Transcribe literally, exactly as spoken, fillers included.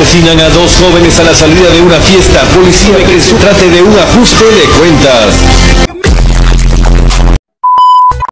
Asesinan a dos jóvenes a la salida de una fiesta. Policía que se trate de un ajuste de cuentas.